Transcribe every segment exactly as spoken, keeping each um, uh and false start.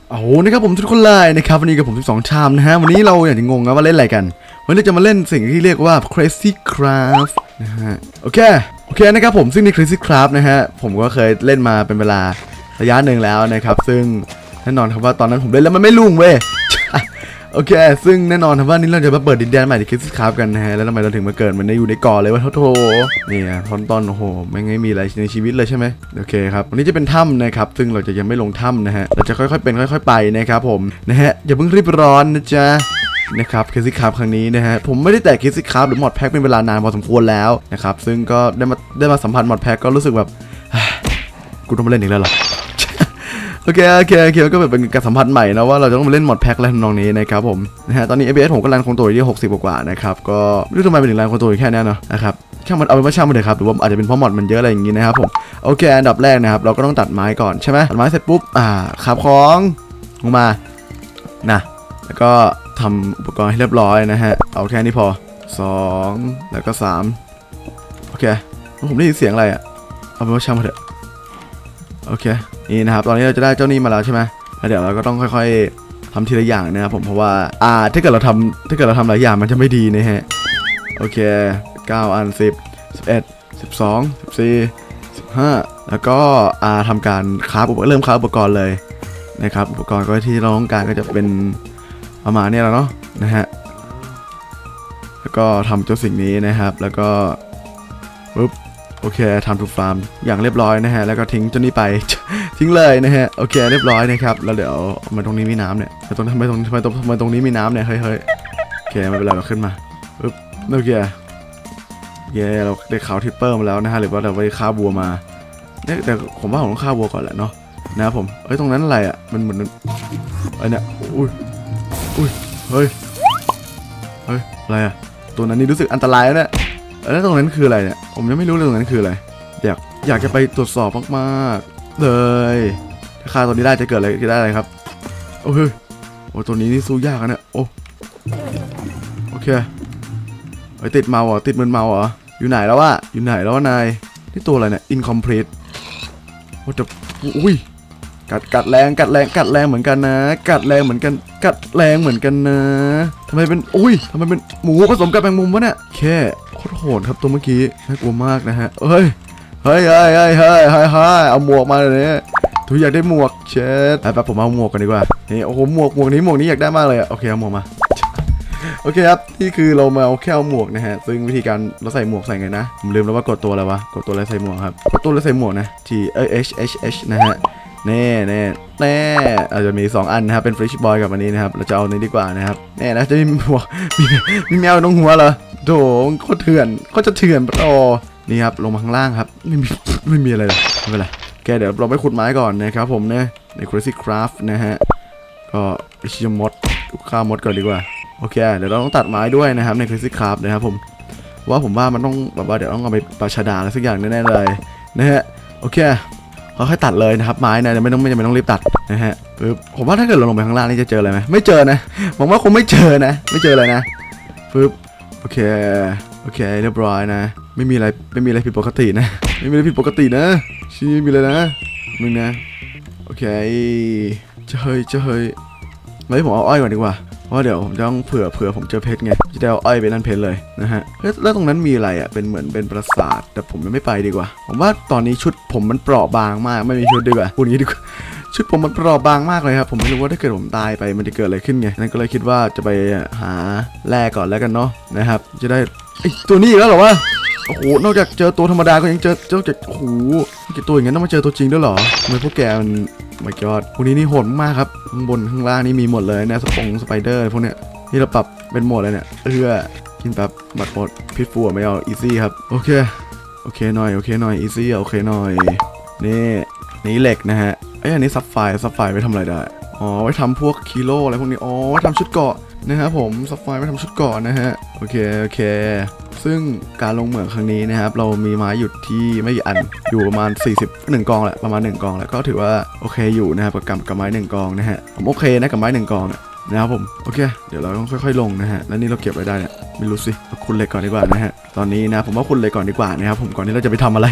โอ้โหนะครับผมทุกคนเลยนะครับวันนี้กับผมสิบสองชามนะฮะวันนี้เราอยากจะงงนะว่าเล่นอะไรกันวันนี้จะมาเล่นสิ่งที่เรียกว่า Crazy Craft นะฮะโอเคโอเคนะครับผมซึ่งใน Crazy Craft นะฮะผมก็เคยเล่นมาเป็นเวลาระยะหนึ่งแล้วนะครับซึ่งแน่นอนครับว่าตอนนั้นผมเล่นแล้วมันไม่รุ่งเว้ยโอเคซึ่งแน่นอนครับว่านี่เราจะมาเปิดดินแดนใหม่ใน Crazy Craft กันนะฮะแล้วทำไมเราถึงมาเกิดมันอยู่ในเกาะเลยวะโธ่นี่นะตอนตอนโอ้โหไม่ไม่มีอะไรในชีวิตเลยใช่ไหมโอเคครับวันนี้จะเป็นถ้ำนะครับซึ่งเราจะยังไม่ลงถ้ำนะฮะเราจะค่อยๆเป็นค่อยๆไปนะครับผมนะฮะอย่าเพิ่งรีบร้อนนะจ๊ะนะครับ Crazy Craft ครั้งนี้นะฮะผมไม่ได้แต่ Crazy Craft หรือมอดแพ็กเป็นเวลานานพอสมควรแล้วนะครับซึ่งก็ได้มาได้มาสัมผัสมอดแพ็กก็รู้สึกแบบกูต้องมาเล่นอีกแล้วเหรอโอเคโอเคโอเคก็แบบเป็นการสัมผัสใหม่นะว่าเราจะต้องมาเล่นมอดแพ็กอะไรทำนองนี้นะครับผมนะฮะตอนนี้ เอ พี เอส ผมก็รันคงตัวอยู่ที่หกสิบกว่านะครับก็ไม่รู้ทำไมเป็นถึงรันคงตัวอยู่แค่นี้เนาะนะครับช่างมันเอาเป็นว่าช่างมันเลยครับหรือว่าอาจจะเป็นเพราะมอดมันเยอะอะไรอย่างงี้นะครับผมโอเคอันดับแรกนะครับเราก็ต้องตัดไม้ก่อนใช่ไหมตัดไม้เสร็จปุ๊บอ่าขับของลงมานะแล้วก็ทำอุปกรณ์ให้เรียบร้อยนะฮะเอาแค่นี้พอสองแล้วก็สามโอเคผมได้ยินเสียงอะไรอ่ะเอาเป็นว่าช่างมันเถอะโอเคนี่นะครับตอนนี้เราจะได้เจ้านี่มาแล้วใช่ไหมแล้วเดี๋ยวเราก็ต้องค่อยๆทำทีละอย่างนะครับผมเพราะว่าอ่าถ้าเกิดเราทำถ้าเกิดเราทำหลายอย่างมันจะไม่ดีนะฮะโอเคเก้าอันสิบ สิบเอ็ด สิบสอง สิบสี่ สิบห้าแล้วก็อ่าทำการคราฟเริ่มคราฟอุปกรณ์เลยนะครับอุปกรณ์ก็ที่เราต้องการก็จะเป็นประมาณนี้แล้วเนาะนะฮะแล้วก็ทำเจ้าสิ่งนี้นะครับแล้วก็ปุ๊บโอเคทำทุกฟาร์มอย่างเรียบร้อยนะฮะแล้วก็ทิ้งเจ้านี้ไป ทิ้งเลยนะฮะโอเคเรียบร้อยนะครับแล้วเดี๋ยวมาตรงนี้มีน้ำเนี่ยตรงทำไมตรงทำไมตรงทำไมตรงนี้มีน้ำเนี่ยเฮ้ยเฮ้ยโอเคไม่เป็นไรเราขึ้นมาปุ๊บโอเคเย้เราได้ข่าวทิปเปอร์มาแล้วนะฮะหรือว่าเราไปฆ่าวัวมาเนี่ยแต่ผมว่าผมต้องฆ่าวัวก่อนแหละเนาะนะครับผมเอ้ยตรงนั้นอะไรอ่ะมันเหมือนอะไรเนี่ยอุ้ยอุ้ยเฮ้ยเฮ้ยอะไรอ่ะตัวนั้นนี่รู้สึกอันตรายแล้วเนี่ยแล้วตรงนั้นคืออะไรเนี่ยผมยังไม่รู้เลยตรงนั้นคืออะไรอยากอยากจะไปตรวจสอบมากๆเลยถ้าฆ่าตัวนี้ได้จะเกิดอะไรจะได้อะไรครับโอ้ยโอ้ตัวนี้นี่สู้ยากนะเนี่ยโอ้โอเคไอ้ติดเมาอ่ะติดมึนเมาอ่ะอยู่ไหนแล้ววะอยู่ไหนแล้วนายนี่ตัวอะไรเนี่ย incomplete โอ้จะอุ้ยกัดกัดแรงกัดแรงกัดแรงเหมือนกันนะกัดแรงเหมือนกันกัดแรงเหมือนกันนะทำไมเป็นอุ้ยทำไมเป็นหมูผสมกับแมงมุมวะเนี่ยแค่โคตรโหดครับตัวเมื่อกี้น่ากลัวมากนะฮะเฮ้ยเฮ้ยเฮ้ยเฮ้ยเฮ้ยเฮ้ยเฮ้ยเอาหมวกมาเลยเนี่ยทุกอยากได้หมวกเช็ดไปผมเอาหมวกกันดีกว่านี่โอ้โหหมวกหมวกนี้หมวกนี้อยากได้มากเลยอะโอเคเอาหมวกมาโอเคครับนี่คือเรามาเอาแค่เอาหมวกนะฮะซึ่งวิธีการเราใส่หมวกใส่ไงนะผมลืมแล้วว่ากดตัวอะไรวะกดตัวอะไรใส่หมวกครับกดตัวอะไรใส่หมวกนะ T เอ้ย H H H นะฮะแน่แน่แน่อาจจะมีสองอันนะครับเป็นฟริชบอยกับอันนี้นะครับเราจะเอานี้ดีกว่านะครับแน่นะจะมีหมวกมีมีแมวตรงหัวเหรอโถโคตรเถื่อนโคตรจะเถื่อนโอ้นี่ครับลงมาข้างล่างครับไม่มีไม่มีอะไรเลยไม่เป็นไรแกเดี๋ยวเราไปขุดไม้ก่อนนะครับผมเนี่ยใน Crazy Craft นะฮะก็ไปชิมมดข้าวมดก่อนดีกว่าโอเคเดี๋ยวเราต้องตัดไม้ด้วยนะครับใน Crazy Craft นะครับผมว่าผมว่ามันต้องแบบว่าเดี๋ยวต้องเอาไปปาชดาอะไรสักอย่างแน่ๆเลยนะฮะโอเคค่อยๆตัดเลยนะครับไม้นะไม่ต้องไม่จำเป็นต้องรีบตัดนะฮะปึ๊บผมว่าถ้าเกิดเราลงไปข้างล่างนี่จะเจออะไรไหมไม่เจอนะผมว่าคงไม่เจอนะไม่เจออะไรนะปึ๊บโอเคโอเคเรียบร้อยนะไม่มีอะไรไม่มีอะไรผิดปกตินะไม่มีอะไรผิดปกตินะชี้มีอะไรนะมึงนะโอเคจะเฮ้ยจะเฮ้ยไม่ผมเอาอ้อยก่อนดีกว่าเพราะเดี๋ยวผมจะต้องเผื่อเผื่อผมเจอเพชรไงจะได้เอาอ้อยไปนั่นเพชรเลยนะฮะแล้วตรงนั้นมีอะไรอ่ะเป็นเหมือนเป็นปราสาทแต่ผมยังไม่ไปดีกว่าผมว่าตอนนี้ชุดผมมันเปราะบางมากไม่มีชุดดีกว่าพูดอย่างนี้ดีกว่าชุดผมมันเปราะบางมากเลยครับผมไม่รู้ว่าถ้าเกิดผมตายไปมันจะเกิดอะไรขึ้นไงนั่นก็เลยคิดว่าจะไปหาแร่ก่อนแล้วกันเนาะนะครับจะได้ไอตัวนี้อีกแล้วเหรอวะโอ้โหนอกจากเจอตัวธรรมดาก็ยังเจอเจอจากโอ้โหกี่ตัวอย่างนั้นต้องมาเจอตัวจริงด้วยเหรอทำไมพวกแกมันไม่ยอดพวกนี้นี่โหดมากครับข้างบนข้างล่างนี่มีหมดเลยนะสปงสไปเดอร์พวกเนี้ยนี่เราปรับเป็นโหมดเลยเนี่ยเออกินแบบบัดโหมดพิษฟูไม่เอาอีซี่ครับโอเคโอเคหน่อยโอเคหน่อยอีซี่โอเคหน่อยนี่นี่เหล็กนะฮะไอ้อันนี้ซับไฟซับไฟไว้ทำอะไรได้อ๋อไว้ทำพวกกิโลอะไรพวกนี้อ๋อไว้ทำชุดเกาะนะครับผมซับไฟไว้ทำชุดเกาะนะฮะโอเคโอเคซึ่งการลงเหมืองครั้งนี้นะครับเรามีไม้หยุดที่ไม่กี่อันอยู่ประมาณสี่สิบ หนึ่งกองแหละประมาณหนึ่งกองแล้วก็ถือว่าโอเคอยู่นะครับกับกับไม้หนึ่งกองนะฮะผมโอเคนะกับไม้หนึ่งกองนะครับผมโอเคเดี๋ยวเราต้องค่อยๆลงนะฮะแล้วนี่เราเก็บไว้ได้เนี่ยไม่รู้สิคุณเหล็กก่อนดีกว่านะฮะตอนนี้นะผมว่าคุณเหล็กก่อนดีกว่านะครับผมก่อนที่เราจะไปทำอะไร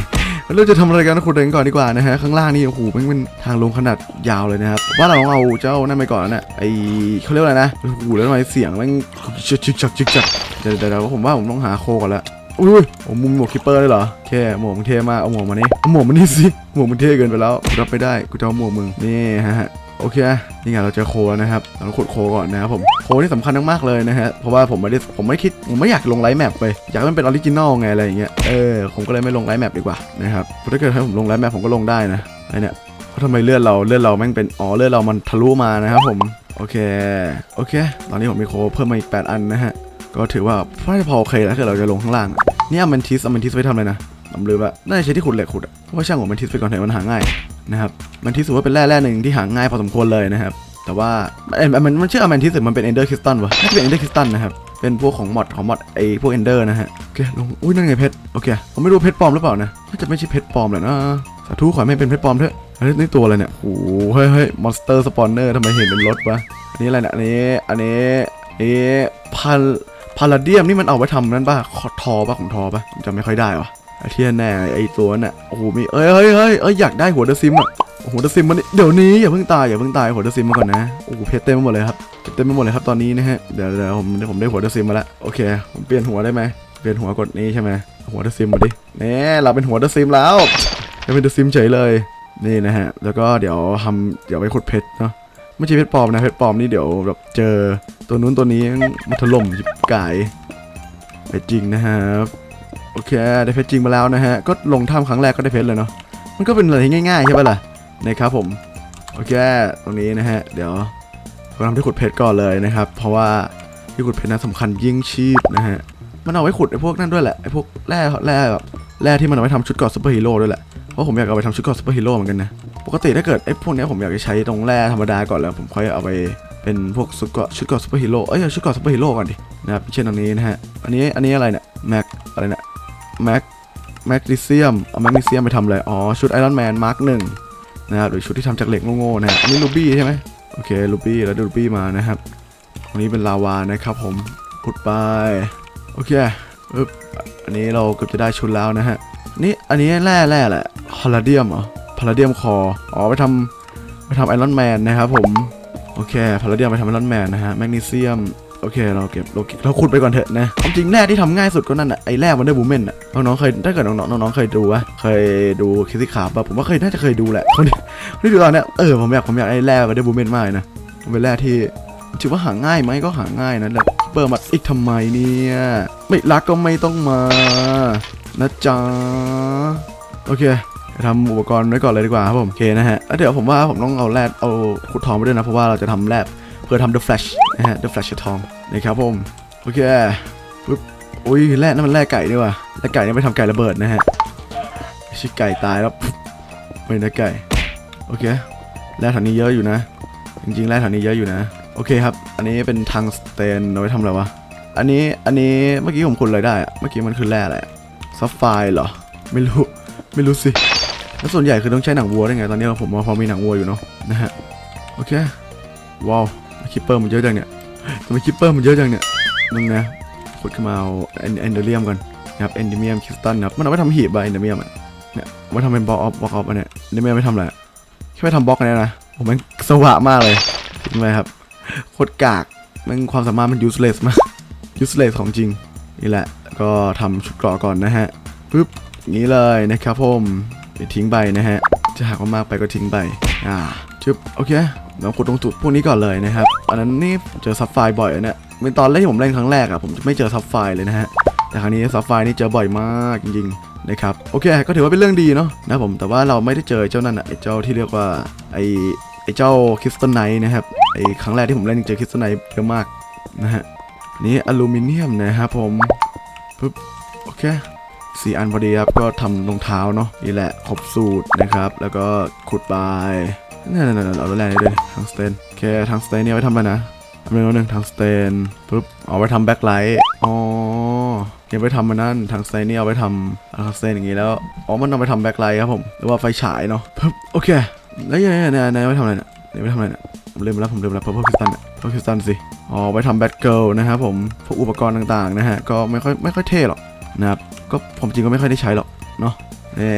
เราจะทำอะไรกันนะขุดเองก่อนดีกว่านะฮะข้างล่างนี่โอ้โหมันเป็นทางลงขนาดยาวเลยนะครับว่าเราต้องเอาเจ้านั่นไปก่อนนะไอเขาเรียกอะไรนะโอ้โหแล้วทำไมเสียงมันจึกจึกจักจึกจักเดี๋ยวเดี๋ยวผมว่าผมต้องหาโคก่อนละอุ้ยโอ้มุมหมวกคิปเปอร์เลยเหรอแค่หมวกมึงเท่มากเอาหมวกมานี่เอาหมวกมานี่สิหมวกมึงเท่เกินไปแล้วรับไม่ได้กูจะเอาหมวกมึงนี่ฮะโอเคนี่ไงเราเจอโคแล้วนะครับเราขุดโคก่อนนะครับผมโคนี่สำคัญมากๆเลยนะฮะเพราะว่าผมไม่ได้ผมไม่คิดผมไม่อยากลงไลท์แมปไปอยากให้มันเป็นออริจินอลไงอะไรอย่างเงี้ยเออผมก็เลยไม่ลงไลท์แมปดีกว่านะครับถ้าเกิดให้ผมลงไลท์แมปผมก็ลงได้นะไอเนี่ยเพราะทำไมเลือดเราเลือดเราแม่งเป็นอ๋อเลือดเรามันทะลุมานะครับผมโอเคโอเคตอนนี้ผมมีโคเพิ่มมาอีกแปดอันนะฮะก็ถือว่าพอโอเคแล้วถ้าเราจะลงข้างล่างนี่อเมนทิสอเมนทิสไว้ทำอะไรนะผมลืมว่าน่าจะใช้ที่ขุดเหล็กขุดอ่ะเพราะว่าช่างของมันทิสไปก่อนเถอะมันหาง่ายนะครับมันทิสถือว่าเป็นแร่แร่หนึ่งที่หาง่ายพอสมควรเลยนะครับแต่ว่ามันมันชื่ออเมนทิสมันเป็นเอนเดอร์คริสตัลวะน่าจะเป็นเอนเดอร์คริสตัลนะครับเป็นพวกของมอดของมอดไอพวกเอนเดอร์นะฮะโอเคลงอุ้ยนั่นไงเพชรโอเคผมไม่รู้เพชรปลอมหรือเปล่านะน่าจะไม่ใช่เพชรปลอมแหละนะสาธุขอให้ไม่เป็นเพชรปลอมเถอะอันนี้นี่ตัวอะไรเนี่ยโอ้เฮ้ยเฮ้ยมอนสเตอร์สปอนเนอร์ทำไมเห็นเป็นรถวะอันนี้อะไรเนี่ยอันนี้อันนี้เอ๊ะพันพาราเดียมนี่มันเอาไว้ทำนั่นป่ะทอป่ะของทอป่ะจำไม่ค่อยได้วะไอเทียนแน่ไอตัวน่ะโอ้โหมีเอ้ยเฮ้ยเฮ้ยเอ้ยอยากได้หัวเดอะซิมอ่ะหัวเดอะซิมมันเดี๋ยวนี้อย่าเพิ่งตายอย่าเพิ่งตายหัวเดอะซิมมาก่อนนะโอ้โหเพชรเต็มไปหมดเลยครับเต็มไปหมดเลยครับตอนนี้นะฮะเดี๋ยวเดี๋ยวผมเดี๋ยวผมได้หัวเดอะซิมมาแล้วโอเคผมเปลี่ยนหัวได้ไหมเปลี่ยนหัวกดนี้ใช่ไหมหัวเดอะซิมมาดิเนี่ยเราเป็นหัวเดอะซิมแล้วจะเป็นเดอะซิมเฉยเลยนี่นะฮะแล้วก็เดี๋ยวทำเดี๋ยวไปขุดเพชรเนาะไม่ใช่เพชรปลอมนะเพชรปลอมนี่เดี๋ยวแบบเจอตัวนู้นตัวนี้มันถล่มยิบไก่เพชรจริงนะครับโอเคได้เพชรจริงมาแล้วนะฮะก็ลงถ้ำครั้งแรกก็ได้เพชรเลยเนาะมันก็เป็นอะไรที่ง่ายๆใช่ป่ะล่ะนะครับผมโอเคตรงนี้นะฮะเดี๋ยวเราทำที่ขุดเพชรก่อนเลยนะครับเพราะว่าที่ขุดเพชรนั้นสำคัญยิ่งชีพนะฮะมันเอาไว้ขุดไอ้พวกนั่นด้วยแหละไอ้พวกแร่แร่แบบแร่ที่มันเอาไว้ทำชุดเกราะซูเปอร์ฮีโร่ด้วยแหละเพราะผมอยากเอาไปทำชุดเกราะซูเปอร์ฮีโร่เหมือนกันนะปกติถ้าเกิดไอ้พวกนี้ผมอยากจะใช้ตรงแร่ธรรมดาก่อนแล้วผมค่อยเอาไปเป็นพวกชุดเกราะชุดเกราะซูเปอร์ฮีโร่เอ้ยชุดเกราะซูเปอร์ฮีโร่ก่อนดินะครับเช่นตรงนี้นะฮะอันนี้อันนี้อะไรเนี่ยแม็กอะไรเนี่ยแม็กแมกนีเซียมเอาแมกนีเซียมไปทำอะไรอ๋อชุดไอรอนแมนมาร์คหนึ่งนะครับหรือชุดที่ทำจากเหล็กโง่ๆนะอันนี้ลูบี้ใช่ไหมโอเคลูบี้แล้วดูลูบี้มานะครับตรงนี้เป็นลาวานะครับผมขุดไปโอเคปึ๊บอันนี้เราเกือบจะได้ชุดแล้วนะฮะนี่อันนี้แร่แร่แหละพาราเดียมเหรอพาราเดียมคออ๋อไปทำไปทำไอรอนแมนนะครับผมโอเคพาราเดียมไปทำไอรอนแมนนะฮะแมกนีเซียมโอเคเราเก็บเราเก็บเราขุดไปก่อนเถอะนะความจริงแร่ที่ทำง่ายสุดก็นั่นแหะไอ้แร่วันเดอร์บูแมนอ่ะน้องๆเคยถ้าเกิดน้องๆน้องๆเคยดูวะเคยดูคิสซี่ขาป่ะผมว่าเคยน่าจะเคยดูแหละคนที่ดูตอนเนี้ยเออผมอยากผมอยากไอ้แร่วันเดอร์บูแมนมากนะมันเป็นแร่ที่ถือว่าหาง่ายไหมก็หาง่ายนะแล้วเปิดมาอีกทำไมเนี่ยไม่รักก็ไม่ต้องมานะจ๊ะโอเคทำอุปกรณ์ไว้ก่อนเลยดีกว่าครับผมโอเคนะฮะแล้วเดี๋ยวผมว่าผมต้องเอาแร่เอาขุดทองไปด้วยนะเพราะว่าเราจะทำแร่เพื่อทำ The Flash นะฮะ The Flash ทองนะครับผมโอเคปึ๊บอุ้ยแร่นั่นมันแร่ไก่ด้วยว่ะแร่ไก่นี่ไปทำไก่ระเบิดนะฮะชิไก่ตายแล้วไม่นะไก่โอเคแร่แถวนี้เยอะอยู่นะจริงๆแร่แถวนี้เยอะอยู่นะโอเคครับอันนี้เป็นทังสเตนเอาไว้ทำอะไรวะอันนี้อันนี้เมื่อกี้ผมขุดอะไรได้อะเมื่อกี้มันคือแร่อะไรซัฟไฟร์เหรอไม่รู้ไม่รู้สิแล้วส่วนใหญ่คือต้องใช้หนังวัวได้ไงตอนนี้ผมพอมีหนังวัวอยู่เนาะนะฮะโอเคว้าวคิปเปอร์มันเยอะจังเนี่ยทำไมคิปเปอร์มันเยอะจังเนี่ยนึงนะขุดขึ้นมาเอาเอนเดเรียมกันนะครับเอนเดเมียมคริสตัลนะครับมันเอาไว้ทำหีบใบเอนเดเมียมเนี่ยไว้ทำเป็นบล็อกออฟบล็อกออฟอันเนี้ยเอนเดเมียมไม่ทำอะไรแค่ไปทำบล็อกอันนี้นะผมมันสว่างมากเลยจริงไหมครับโคตรกากมันความสามารถมัน useless มาก useless ของจริงนี่แหละก็ทำชุดเกราะก่อนนะฮะปึ๊บนี้เลยนะครับผมไปทิ้งใบนะฮะจะหากว่ามากไปก็ทิ้งใบอ่าชุบโอเคเราขุดตรงจุดพวกนี้ก่อนเลยนะครับอันนั้นนี่เจอซับไฟบ่อยเนี่ยเป็นตอนแรกที่ผมเล่นครั้งแรกอะผมจะไม่เจอซับไฟเลยนะฮะแต่ครั้งนี้ซับไฟนี่เจอบ่อยมากจริงๆนะครับโอเคก็ถือว่าเป็นเรื่องดีเนาะนะผมแต่ว่าเราไม่ได้เจอเจ้านั่นอะไอเจ้าที่เรียกว่าไอไอเจ้าคริสตัลไนท์นะครับไอครั้งแรกที่ผมเล่นเจอคริสตัลไนท์เยอะมากนะฮะนี่อลูมิเนียมนะครับผมปึ๊บโอเคสี่อันพอดีครับก็ทำรองเท้าเนาะนี่แหละครบสูตรนะครับแล้วก็ขุดไปนี่นี่นี่เอาแร่นี่ด้วยทางสเตนโอเคทางสเตนเนี่ยไว้ทำอะไรนะทำเรื่องนึงทางสเตนปุ๊บเอาไว้ทำแบ็คไลท์อ๋อยังไปทำมันนั่นทางสเตนนี่เอาไว้ทำทางสเตนอย่างงี้แล้วอ๋อมันเอาไปทำแบ็คไลท์ครับผมหรือว่าไฟฉายเนาะปุ๊บโอเคแล้วยังไงเนี่ยเนี่ยไว้ทำอะไรเนี่ยไว้ทำอะไรเนี่ยผมลืมแล้วผมลืมแล้วเพราะพวกคริสตัลเนี่ยพวกคริสตัลสิอ๋อไว้ทำแบทเกิลนะครับผมพวกอุปกรณ์ต่างๆนะฮะก็ไม่ค่อยไม่ค่อยเท่หรอกนะครับก็ผมจริงก็ไม่ค่อยได้ใช้หรอกเนาะนี่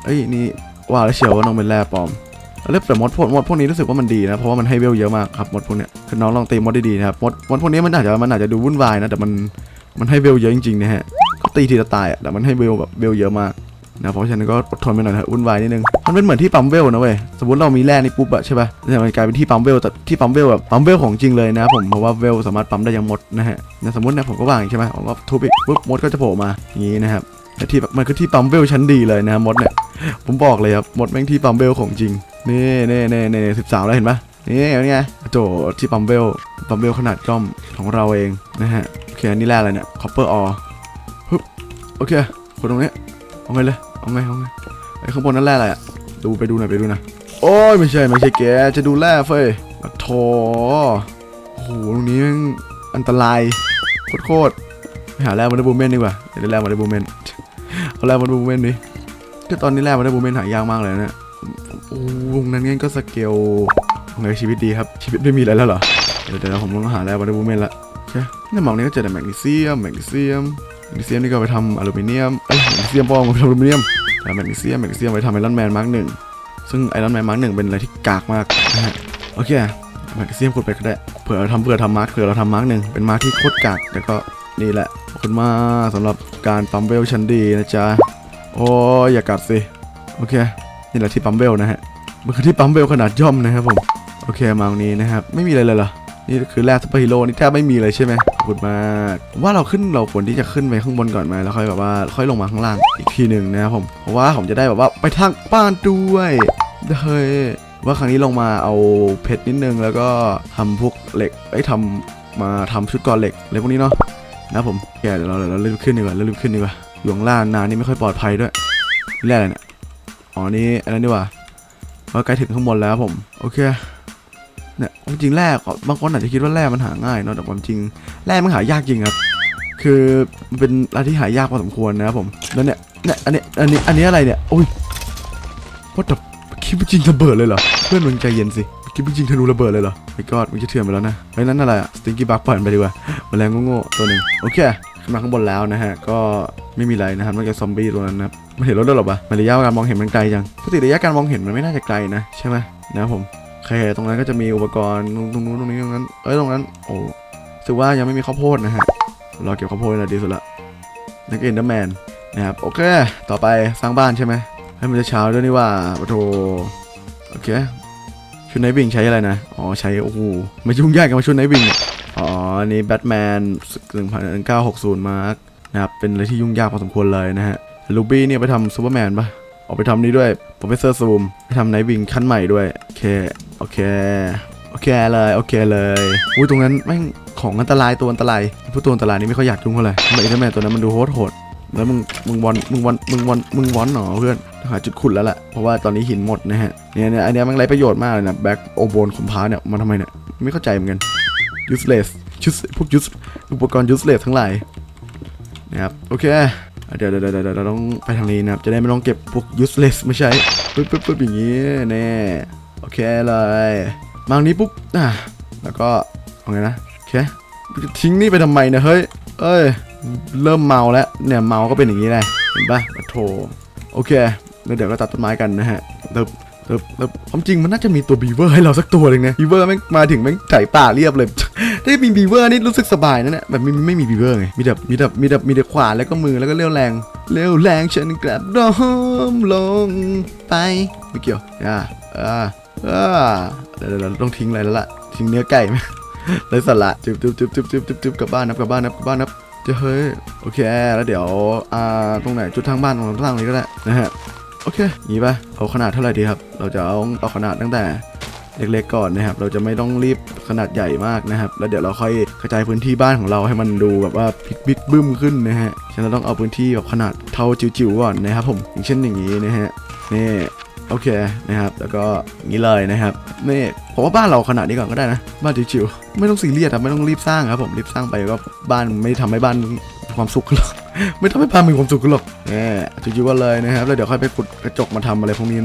เอ้ยนี่ว่าแล้วเชียวว่าน้องเป็นแร่ปลอมแล้วแต่มดพวกมดพวกนี้รู้สึกว่ามันดีนะเพราะว่ามันให้เวลเยอะมากครับมดพวกเนี้ยคือน้องลองตีมดดีๆนะครับมดมดพวกนี้มันอาจจะมันอาจจะดูวุ่นวายนะแต่มันมันให้เวลเยอะจริงๆนะฮะก็ตีทีละตายอ่ะแต่มันให้เวลแบบเวลเยอะมากนะเพราะฉะนั้นก็อดทนไปหน่อยนะวุ่นวายนิดนึงมันเป็นเหมือนที่ปั๊มเวลนะเว้ยสมมติเรามีแร่นี่ปุ๊บอะใช่ป่ะเนี่ยมันกลายเป็นที่ปั๊มเวลแต่ที่ปั๊มเวลแบบปั๊มเวลของจริงเลยนะผมเพราะว่าเวลสามารถปั๊มได้ยังหมดนะฮะเนี่ยสมมติเนี่ยผมก็วางใช่ไหมผมก็ทุบอีกปุ๊บมดก็จะโผล่มาอย่างนี้นะครับที่มันคือที่ปั๊มเวลชั้นดีเลยนะมดเนี่ยผมบอกเลยครับมดแม่งที่ปั๊มเวลของจริงนี่นี่นี่นี่สิบสามแล้วเห็นปะนี่เป็นไงโจที่ปั๊มเวลปั๊มเวลขนาดย่อมของเราเองนะฮะโอเคอันนี้แร่อะไรเนี่ยคอปเปอร์ออร์ปึ๊บโอเคคนตรงนี้เอาไงเลยเอาไงเอาไงไอ้ข้างบนนั่นแร่อะไรอ่ะดูไปดูหน่อยไปดูนะโอ้ยไม่ใช่ไม่ใช่แกจะดูแร่เฟ้ยโถโอ้โหตรงนี้มันอันตรายโคตรไปหาแร่มาได้บูมเมนดีกว่าเดี๋ยวได้แร่มาได้บูมเมนเอาแร่มาได้บูมเมนดิก็ตอนนี้แร่มาได้บูมเมนหายากมากเลยนะโอ้วงนั้นงั้นก็สเกลไงชีวิตดีครับชีวิตไม่มีอะไรแล้วเหรอเดี๋ยวเดี๋ยวผมต้องหาแร่มาได้บูมเมนละใช่ในหมอกนี้ก็เจอแต่แมกนีเซียมแมกนีเซียมแมกนีเซียมนี่ก็ไปทำอลูมิเนียมเอ้ยแมกนีเซียมป้องไปทำอลูมิเนียมแต่แมกนีเซียมแมกนีเซียมไปทำไอรอนแมนมาร์กหนึ่งซึ่งไอรอนแมนมาร์กหนึ่งเป็นอะไรที่กากมากนะฮะโอเคแมกนีเซียมขุดไปก็ได้เผื่อเราทำเผื่อทำมาร์กเผื่อเราทำมาร์กหนึ่งเป็นมาร์กที่โคตรกากแต่ก็นี่แหละขอบคุณมากสำหรับการปั๊มเวลชั้นดีนะจ๊ะโอ้ยอย่ากัดสิโอเคนี่แหละที่ปั๊มเวลนะฮะมันคือที่ปั๊มเวลขนาดย่อมนะครับผมโอเคมาตรงนี้นะครับไม่มีอะไรเลยเหรอนี่คือแร่ซุปเปอร์ฮีโร่นี่แทบไม่มีเลยใช่ไหมขอบคุณมากว่าเราขึ้นเราควรที่จะขึ้นไปข้างบนก่อนไหมแล้วค่อยแบบว่าค่อยลงมาข้างล่างอีกทีหนึ่งนะครับผมเพราะว่าผมจะได้แบบว่าไปทางบ้านด้วยเฮ้ยว่าครั้งนี้ลงมาเอาเพชรนิดนึงแล้วก็ทำพวกเหล็กไอ้ทำมาทำชุดก่อเหล็กอะไรพวกนี้เนาะนะผมแกเดี๋ยวเราเราเริ่มขึ้นดีกว่าเริ่มขึ้นดีกว่าอยู่ข้างล่างนานนี่ไม่ค่อยปลอดภัยด้วยแร่อะไรเนี่ยอ๋อนี่อะไรนี่วะว่าใกล้ถึงข้างบนแล้วผมโอเคเนี่ยจริงแร่บางคนอาจจะคิดว่าแร่มันหาง่ายเนาะแต่ความจริงแร่มันหายากจริงครับคือมันเป็นอะไรที่หายากพอสมควรนะครับผมแล้วเนี่ยเนี่ยอันนี้อันนี้อันนี้อะไรเนี่ยโอ้ยว่าแต่คิดว่าจริงระเบิดเลยเหรอเพื่อนมึงใจเย็นสิคิดว่าจริงธนูระเบิดเลยเหรอไอ้กอดมึงจะเถื่อนไปแล้วนะไอ้นั้นอะไรอะสติงกี้บักปล่อยไปดีกว่าแมลงโง่ๆตัวหนึ่งโอเคขึ้นมาข้างบนแล้วนะฮะก็ไม่มีอะไรนะครับนอกจากซอมบี้ตัวนั้นนะมันเห็นรถด้วยหรอปะมันระยะการมองเห็นมันไกลจังปกติระยะการมองเห็นมันไม่น่าจะไกลนะใช่ไหมนะครับผมโอเคตรงนั้นก็จะมีอุปกรณ์ตรงนู้นตรงนี้ตรงนั้นเอ้ยตรงนั้นโอ้ถือว่ายังไม่มีข้าวโพดนะฮะรอเก็บข้าวโพดนะดีสุดละนักเอ็นเดอร์แมนนะครับโอเคต่อไปสร้างบ้านใช่ไหมให้มันจะเช้าด้วยนี่ว่าโอ้โหโอเคชุดไนท์วิ่งใช้อะไรนะอ๋อใช้โอ้โหไม่ยุ่งยากกับชุดไนท์วิ่งอ๋อนี่แบทแมนหนึ่งพันเก้าหกศูนย์มาร์กนะครับเป็นอะไรที่ยุ่งยากพอสมควรเลยนะฮะลูบี้เนี่ยไปทำซูเปอร์แมนปะออกไปทำนี้ด้วยโปรเฟสเซอร์ซูมไปทำไนท์วิ่งขั้นใหม่ด้วยโอเคโอเคโอเคเลยโอเคเลยอุ้ยตรงนั้นแม่งของอันตรายตัวอันตรายพวกตัวอันตรายนี่ไม่ค่อยอยากยุ่งเท่าไหร่ไอ้เจ้าแม่ตัวนั้นมันดูโหดโหดแล้วมึงมึงวอนมึงวอนมึงวอนมึงวอนหนอเพื่อนหาจุดขุดแล้วแหละเพราะว่าตอนนี้หินหมดนะฮะเนี่ยเนี่ยอันนี้มันไรประโยชน์มากเลยนะแบ็คโอโบนคอมพาร์เนี่ยมันทำไมเนี่ยไม่เข้าใจเหมือนกัน useless ชุดพวก use อุปกรณ์ useless ทั้งหลายนะครับโอเคเดี๋ยวเดี๋ยวเดี๋ยวเราต้องไปทางนี้นะครับจะได้ไม่ต้องเก็บพวก useless ไม่ใช่ปึ๊บปึ๊บปึ๊บอย่างนี้แน่โอเคเลยมาตรงนี้ปุ๊บอ่ะแล้วก็เอาไงนะโอเคทิ้งนี่ไปทำไมเนี่ยเฮ้ยเอ้ยเริ่มเมาแล้วเนี่ยเมาก็เป็นอย่างนี้เลยเห็นปะโถโอเคแล้วเดี๋ยวก็ตัดต้นไม้กันนะฮะเติบเติบเติบความจริงมันน่าจะมีตัวบีเวอร์ให้เราสักตัวหนึ่งนะบีเวอร์แม่งมาถึงแม่งไถป่าเรียบเลยถ้ามีบีเวอร์นี่รู้สึกสบายนะเนี่ยแบบไม่ไม่มีบีเวอร์ไงมีแต่มีแต่มีแต่มีแต่ขวานแล้วก็มือแล้วก็เลี้ยวแรงเลี้ยวแรงฉันกระโดดลงไปไม่เกี่ยวอ่าอ่าอ่าเดี๋ยวเราต้องทิ้งอะไรแล้วล่ะทิ้งเนื้อไก่ไหมเลยสละจุ๊บจุ๊บจุ๊บจุ๊บจุ๊บจุ๊บจุ๊บกลับบ้านนะกลับบ้านนะกลับบ้านนะจะเฮ้ยโอเคแล้วเดี๋ยวอ่าตรงไหนจุดทางบ้านของเราตั้งนี้ก็ได้นะฮะโอเคงี้ป่ะเอาขนาดเท่าไหร่ดีครับเราจะเอาเอาขนาดตั้งแต่เล็กๆก่อนนะครับเราจะไม่ต้องรีบขนาดใหญ่มากนะครับแล้วเดี๋ยวเราค่อยกระจายพื้นที่บ้านของเราให้มันดูแบบว่าบิ๊กบึ้มขึ้นนะฮะฉะนั้นเราต้องเอาพื้นที่แบบขนาดเท่าจิ๋วๆก่อนนะครับผมอย่างเช่นอย่างนี้นะฮะนี่โอเคนะครับแล้วก็งี้เลยนะครับนี่ผมว่าบ้านเราขนาดนี้ก่อนก็ได้นะบ้านจิ๋วๆไม่ต้องซีเรียสครับไม่ต้องรีบสร้างครับผมรีบสร้างไปก็บ้านไม่ทำให้บ้านมีความสุขหรอกไม่ทำให้บ้านมีความสุขหรอกแหมจิ๋วๆก็เลยนะครับแล้วเดี๋ยวค่อยไปขุดกระจกมาทำอะไรพวกนี้เนาะ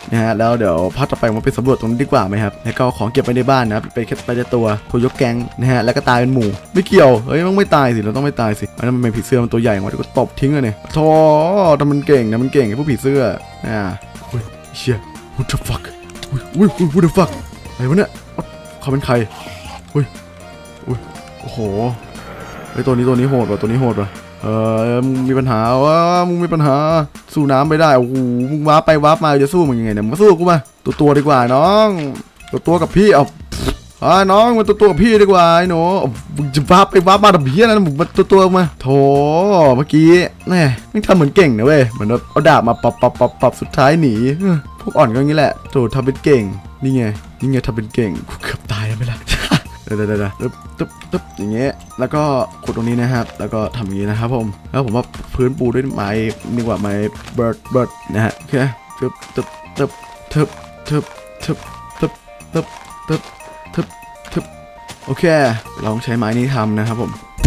นะฮะแล้วเดี๋ยวพาร์ทต่อไปมาไปสำรวจตรงนี้ดีกว่าไหมครับแล้วก็ของเก็บไปในบ้านนะครับไปแค่ไปในตัวตัวยกแก๊งนะฮะแล้วก็ตายเป็นหมู่ไม่เกี่ยวเฮ้ยมันไม่ตายสิเราต้องไม่ตายสิอันนั้นมันเป็นผีเสื้อมันตัวใหญ่กว่าเดี๋ยวก็ตบทิ้งเลยเนี่ยโธ่ทำมันเก่งนะมันเก่งไอ้พวกผีเสื้ออ่าอุ้ยเชี่ย what the fuck อุ้ยอุ้ย what the fuck อะไรวะเนี่ยเขาเป็นใครอุ้ยอุ้ยโอ้โหไอ้ตัวนี้ตัวนี้โหดว่ะตัวนี้โหดว่ะเออมึงมีปัญหาวะมึงมีปัญหาสู้น้ำไม่ได้โอ้โหมึงว้าไปว้ามาจะสู้มึงยังไงเนี่ยมาสู้กูมาตัวตัวดีกว่าน้องตัวตัวกับพี่เอาอ่าน้องมาตัวตัวกับพี่ดีกว่าไอ้หนูมึงจะว้าไปว้ามาดับเบี้ยนะมึงมาตัวตัวมาโถเมื่อกี้แน่มึงทำเหมือนเก่งนะเว้ยเหมือนเอาดาบมาปับปับปับปับสุดท้ายหนีพวกอ่อนก็งี้แหละโถทำเป็นเก่งนี่ไงนี่ไงทำเป็นเก่งกูเกือบตายแล้วไม่ละเดี๋ยวเดี๋ยวเดี๋ยวตึ๊บตึ๊บตึ๊บอย่างเงี้ยแล้วก็ขุดตรงนี้นะครับแล้วก็ทำอย่างนี้นะครับผมแล้วผมว่าพื้นปูด้วยไม้ดีกว่าไม้เบิร์ดเบิร์ดนะฮะโอเคตึ๊บตึ๊บตึ๊บตึ๊บตึ๊บตึ๊บตึ๊บตึ๊บตึ๊บตึ๊บตึ๊บโอเคลองใช้ไม้นี้ทำนะครับผม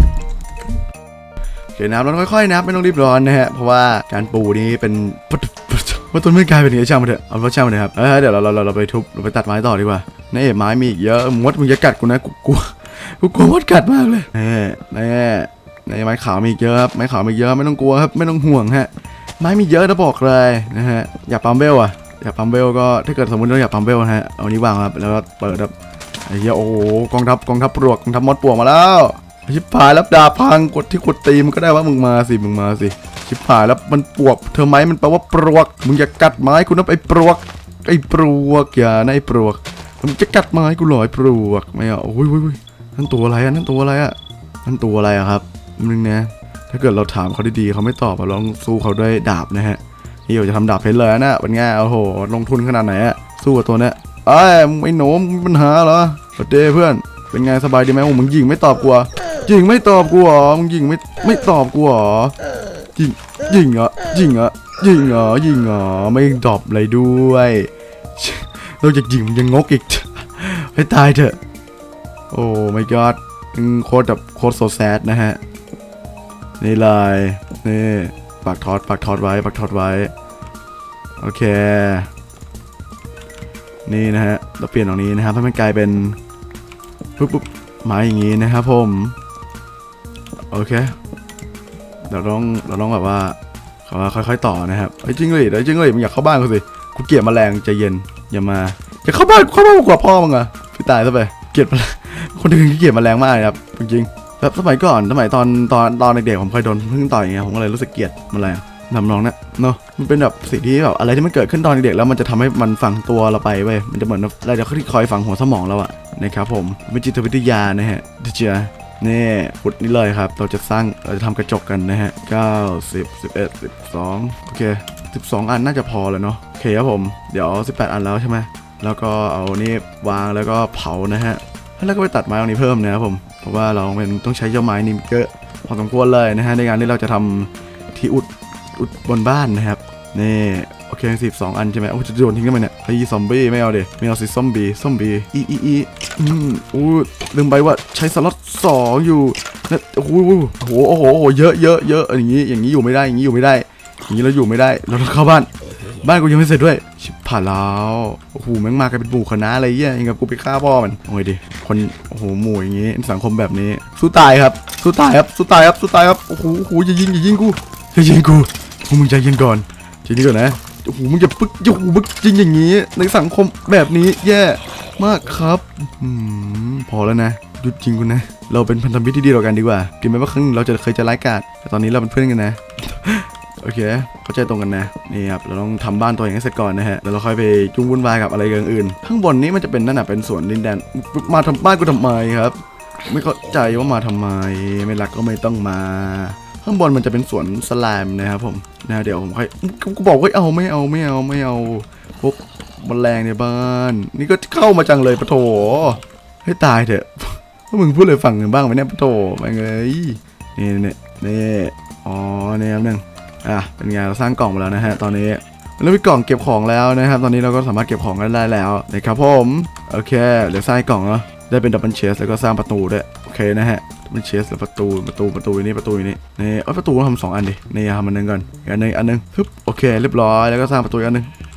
โอเคนะครับเราค่อยๆนะไม่ต้องรีบร้อนนะฮะเพราะว่าการปูนี้เป็นว่าต้นไม้กลายเป็นอย่างนี้ช่างมันเถอะเอาว่าช่างมันเถอะครับเดี๋ยวเราเราเราไปทุบเราไปตัดไม้ต่อดีกว่านี่ไม้มีอีกเยอะมดมึงจะกัดกูนะกูกลัวกูกลัวมดกัดมากเลยนี่นี่นี่ไม้ขาวมีอีกเยอะครับไม้ขาวมีเยอะไม่ต้องกลัวครับไม่ต้องห่วงฮะไม้มีเยอะนะบอกเลยนะฮะอยากปั๊มเบลอ่ะอยากปั๊มเบลก็ถ้าเกิดสมมติเราอยากปั๊มเบลนะฮะเอานี้วางครับแล้วก็เปิดครับไอ้เหี้ยโอ้โหกองทัพกองทัพปลวกกองทัพมดปลวกมาแล้วชิบหายแล้วดาบพังกดที่กดตีมันก็ได้ว่ามึงมาสิมึงมาสิชิบหายแล้วมันปลวกเธอไม้มันแปลว่าปลวกมึงอย่ากัดไม้กูนะไอ้ปลวกไอ้ปลวกอย่านะไอ้ปลวกมึงจะกัดไม้กูหรอไอ้ปลวกไม่เอาโอ้ยโอ้ยนั่นตัวอะไรอ่ะนั่นตัวอะไรอ่ะนั่นตัวอะไรอ่ะครับมึงนะถ้าเกิดเราถามเขาดีๆเขาไม่ตอบเราลองสู้เขาด้วยดาบนะฮะนี่เราจะทำดาบเพชรเลยนะเป็นไงโอ้โหลงทุนขนาดไหนอ่ะสู้กับตัวเนี้ยไอ้ไอ้หนูมีปัญหาเหรอสวัสดีเพื่อนเป็นไงสบายดีไหมโอ้มึงยิงไม่ตอบกูยิงไม่ตอบกูหรอมึงยิงไม่ไม่ตอบกูหรอยิงยิงเหรอยิงเหรอยิงเหรอยิงเหรอไม่ตอบอะไรด้วยเราจะยิงยังงกอีกให้ตายเถอะโอ้ my god โคตรแบบโคตรโซแซดนะฮะนี่เลยนี่ปักทอดปักทอดไว้ปักทอดไว้โอเคนี่นะฮะเราเปลี่ยนตรงนี้นะครับให้มันกลายเป็นปุ๊บปุ๊บไม้อย่างนี้นะครับผมโอเคเราต้องเราต้องแบบว่าเขาว่าค่อยๆต่อนะครับไอ้จริงเลยไอ้จริงเลยมึงอยากเข้าบ้านกูสิกูเกลียดแมลงใจเย็นอย่ามาอย่าเข้าบ้านเข้าบ้านกูกว่าพ่อมึงอะพี่ตายซะไปเกลียดคนอื่นที่เกลียดแมลงมากครับจริงๆแบบสมัยก่อนสมัยตอนตอนตอนเด็กๆผมเคยโดนพึ่งต่อยอย่างเงี้ยผมก็เลยรู้สึกเกลียดแมลงทำนองนั้นเนาะมันเป็นแบบสิ่งที่แบบอะไรที่มันเกิดขึ้นตอนเด็กๆแล้วมันจะทำให้มันฝังตัวเราไปเว้ยมันจะเหมือนอะไรที่คอยฝังหัวสมองเราอะนะครับผมเป็นจิตวิทยานะฮะดิเจนี่ขุดนี่เลยครับเราจะสร้างเราจะทำกระจกกันนะฮะเก้า สิบ สิบเอ็ด สิบสองโอเคสิบสองอันน่าจะพอแล้วเนาะโอเคครับผมเดี๋ยวสิบแปดอันแล้วใช่ไหมแล้วก็เอานี่วางแล้วก็เผานะฮะแล้วก็ไปตัดไม้ตรงนี้เพิ่มนะครับผมเพราะว่าเราเป็นต้องใช้เจ้าไม้นี่เยอะพอสมควรเลยนะฮะในการที่เราจะทำที่อุดอุดบนบ้านนะครับนี่โอเคสิบสองอันใช่ไหมโอ้จะโดนทิ้งกันไหมเนี่ยไอ้ซอมบี้ไม่เอาเดี๋ยวไม่เอาสิซอมบี้ซอมบี้อีอีอีอืมอู้ลืมไปว่าใช้สล็อตสองอยู่นะโอ้โหโอ้โหโอ้โหเยอะเยอะเยอะอย่างนี้อย่างนี้อยู่ไม่ได้อย่างนี้อยู่ไม่ได้อย่างนี้เราอยู่ไม่ได้เราต้องเข้าบ้านบ้านกูยังไม่เสร็จด้วยชิบผ่านแล้วโอ้โหแม่งมากันเป็นหมู่คณะอะไรเงี้ยยังกับกูไปฆ่าพ่อมันโอ้ยดิคนโอ้โหหมู่อย่างนี้สังคมแบบนี้สู้ตายครับสู้ตายครับสู้ตายครับสู้ตายครับโอ้โหโอ้โหอย่ายิงอย่ายิงกูอย่ายิงกูพวกมึงใจเย็นก่อนทีนี้ก่อนนะโอ้โหมึงจะปึ๊กโอ้โหปึ๊กจริงอย่างนี้ในสังคมแบบนี้แย่มากครับอืมพอแล้วนะหยุดจริงคุณนะเราเป็นพันธมิตรที่ดีต่อกันดีกว่าถึงแม้ว่าครั้งเราจะเคยจะไร้กาดแต่ตอนนี้เราเป็นเพื่อนกันนะโอเคเข้าใจตรงกันนะนี่ครับเราต้องทำบ้านตัวเองให้เสร็จก่อนนะฮะแล้วเราค่อยไปจุ่มวุ่นวายกับอะไรอย่างอื่นข้างบนนี้มันจะเป็นนั่นน่ะเป็นสวนดินแดนมาทำบ้านกูทำไมครับไม่เข้าใจว่ามาทำไมไม่รักก็ไม่ต้องมาข้างบนมันจะเป็นสวนสไลม์นะครับผมนะเดี๋ยวผมค่อยกูบอกว่าเอาไม่เอาไม่เอาไม่เอาพวกแมลงในบ้านนี่ก็เข้ามาจังเลยปะโถให้ตายเถอะพวกมึงพูดเลยฟังกันบ้างไหมเนี่ยปะโถไปเลยนี่นี่นี่อ๋อเนี่ยครับนึงอ่ะเป็นไงเราสร้างกล่องมาแล้วนะฮะตอนนี้แล้วมีกล่องเก็บของแล้วนะครับตอนนี้เราก็สามารถเก็บของกันได้แล้วนะครับผมโอเคเดี๋ยวสร้างกล่องเนาะได้เป็นดับเบิลเชสแล้วก็สร้างประตูด้วยโอเคนะฮะมันเชสแล้วประตูประตูประตูนี้ประตูนี้นี่เอ้ยประตูเราทำสองอันดินี่ทำอันนึงก่อนอันนึงอันนึงฮึบโอเคเรียบร้อยแล้วก็สร้างประตูอันนึง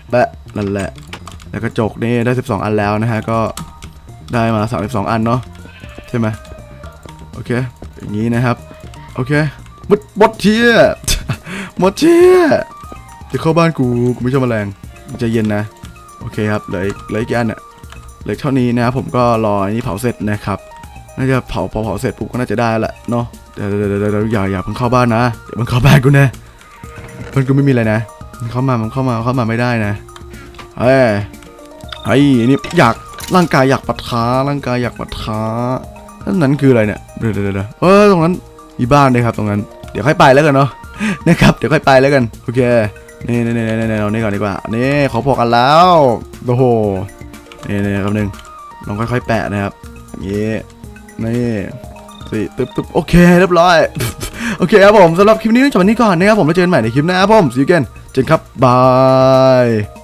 แปะนั่นแหละแล้วกระจกนี่ได้สิบสองอันแล้วนะฮะก็ได้มาสามสิบสองอันเนาะใช่ไหมโอเคอย่างนี้นะครับโอเคหมดหมดเชี่ยหมดเชี่ยจะเข้าบ้านกูกูไม่ชอบแมลงใจเย็นนะโอเคครับเหลืออีกเหลืออีกอันเนี่ยเหลือเท่านี้นะครับผมก็รออันนี้เผาเสร็จนะครับน่าจะเผาพอเผาเสร็จปุ๊บก็น่าจะได้แหละเนาะเดี๋ยวเดี๋ยวเดี๋ยวอย่าอย่าเพิ่งเข้าบ้านนะเดี๋ยวมันเข้าบ้านกูนะมันกูไม่มีอะไรนะมันเข้ามามันเข้ามาเข้ามาไม่ได้นะเฮ้ยไอ้นี่อยากร่างกายอยากปะทะร่างกายอยากปะทะนั่นนั้นคืออะไรเนี่ยเดี๋ยวเดี๋ยวเดี๋ยวเออตรงนั้นมีบ้านเลยครับตรงนั้นเดี๋ยวค่อยไปแล้วกันเนาะนะครับเดี๋ยวค่อยไปแล้วกันโอเคนี่นี่นี่นี่เอานี่ก่อนดีกว่านี่เขาพอกันแล้วโอ้โหนี่นี่คำหนึ่งลองค่อยๆแปะนะครับอย่างนี้นี่สิตึ๊บตึ๊บโอเคเรียบร้อยโอเคครับผมสำหรับคลิปนี้ต้องจบวันนี้ก่อนนะครับผมแล้วเจอกันใหม่ในคลิปหน้าครับผม see you again เจนครับบาย